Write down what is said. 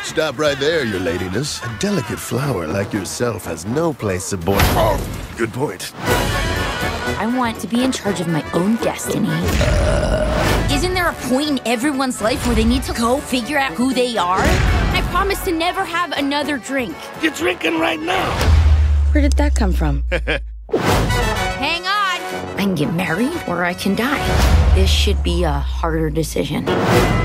Stop right there, your ladiness. A delicate flower like yourself has no place aboard. Oh, good point. I want to be in charge of my own destiny. Isn't there a point in everyone's life where they need to go figure out who they are? I promise to never have another drink. You're drinking right now. Where did that come from? Hang on! I can get married or I can die. This should be a harder decision.